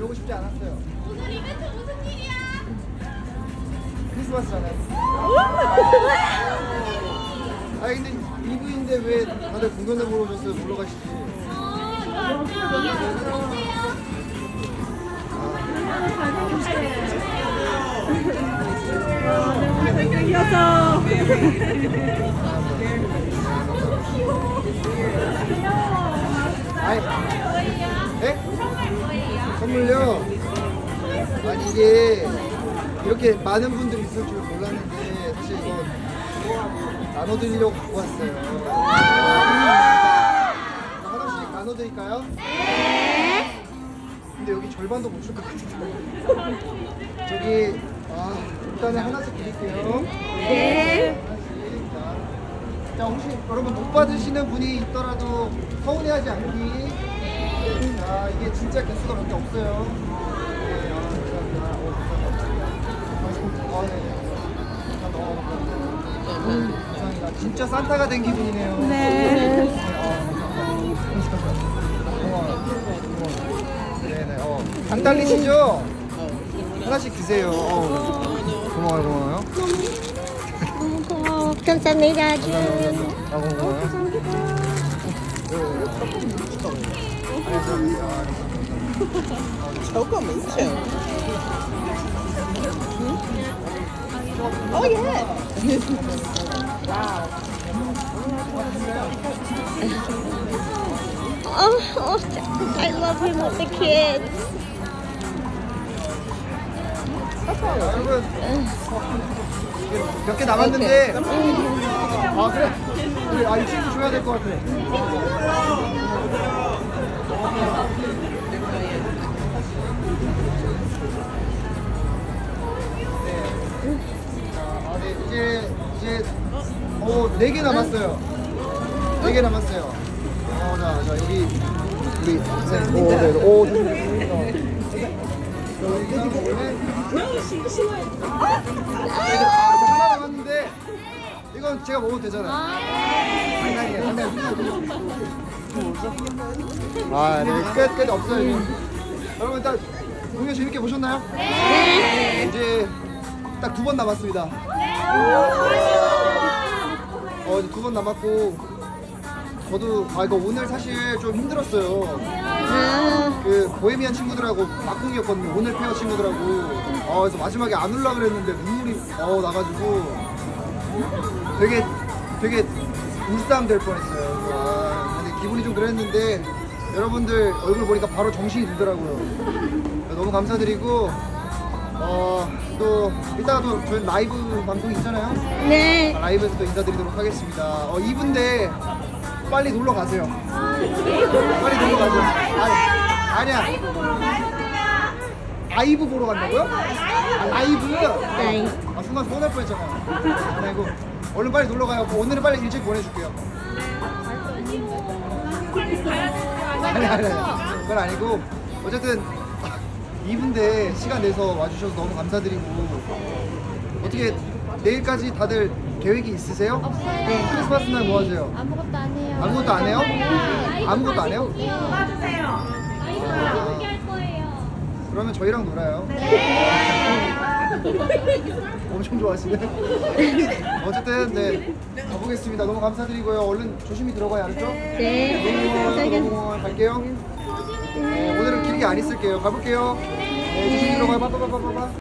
그러고 싶지 않았어요. 오늘 이벤트 무슨 일이야? 크리스마스잖아요. 아니 근데 이브인데 왜 다들 공연을 보러 오셨어요? 놀러 가시지. 이게 무슨 문제야? 잘생겨서. 아이, 네? 선물 뭐예요? 선물요? 아니 이게 이렇게 많은 분들이 있을 줄 몰랐는데 사실 이거 나눠드리려고 갖고 왔어요. 하나씩 나눠드릴까요? 네. 근데 여기 절반도 못 줄 것 같은데. 저기 일단은 하나씩 드릴게요. 네. 하나씩. 자 혹시 여러분 못 받으시는 분이 있더라도 서운해하지 않기. 자 이게 진짜 개수가 몇 개 없어요. 네, 감사합니다. 진짜 산타가 된 기분이네요. 네. 네네. 당 딸리시죠? 하나씩 드세요. 고마워요, 고마워요. 너무 고마워. 감사합니다. 고마워요. 저거 많죠? Oh yeah. I love him with the kids. 여러분 몇 개 남았는데 그래 그래 이 친구 줘야 될 것 같아. 네 이제 4개 남았어요. 4개 남았어요. 자 여기 우리 하나 남았는데 이건 제가 먹어도 되잖아요. 장난이에요. 네, 끝 없어요. 이제. 여러분 일단 공연 재밌게 보셨나요? 네. 이제 딱 2번 남았습니다. 이제 2번 남았고 저도 이거 오늘 사실 좀 힘들었어요. 그 보헤미안 친구들하고 막공이었거든요. 오늘 페어 친구들하고. 그래서 마지막에 안 올라 그랬는데 눈물이 나가지고 되게 울상 될 뻔했어요. 근데 기분이 좀 그랬는데 여러분들 얼굴 보니까 바로 정신이 들더라고요. 너무 감사드리고 또 이따가 또 저희 라이브 방송 있잖아요. 네. 라이브에서 또 인사드리도록 하겠습니다. 2분인데 빨리 놀러 가세요. 빨리 놀러 가세요. 아니야. 아이브 보러 간다고요? 라이브? 네. 순간 서운할 뻔했잖아. 아이고 얼른 빨리 놀러 가요. 오늘은 빨리 일찍 보내줄게요. 아니 그건 아니고 어쨌든 2분인데 시간 내서 와주셔서 너무 감사드리고 어떻게 내일까지 다들 계획이 있으세요? 없어요. 네. 크리스마스 날 뭐 하세요? 아무것도 안 해요. 아무것도 안 해요? 아무것도 안 해요? 도와주세요. 저희랑 함께 할 거예요. 그러면 저희랑 놀아요. 엄청 좋아하시네. 어쨌든 네 가보겠습니다. 너무 감사드리고요. 얼른 조심히 들어가야 알았죠? 네. 너무 갈게요. 오늘은 길게 안 있을게요. 가볼게요. 조심히 들어가요. 빠빠빠빠빠.